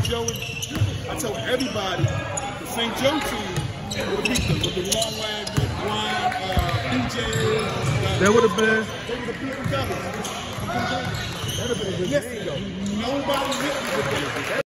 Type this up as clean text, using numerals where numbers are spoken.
Joey, I tell everybody, the St. Joe team would have beat them with the long leg, with Brian, BJ. That would have been. They would have beat them together. Nobody hit me with them.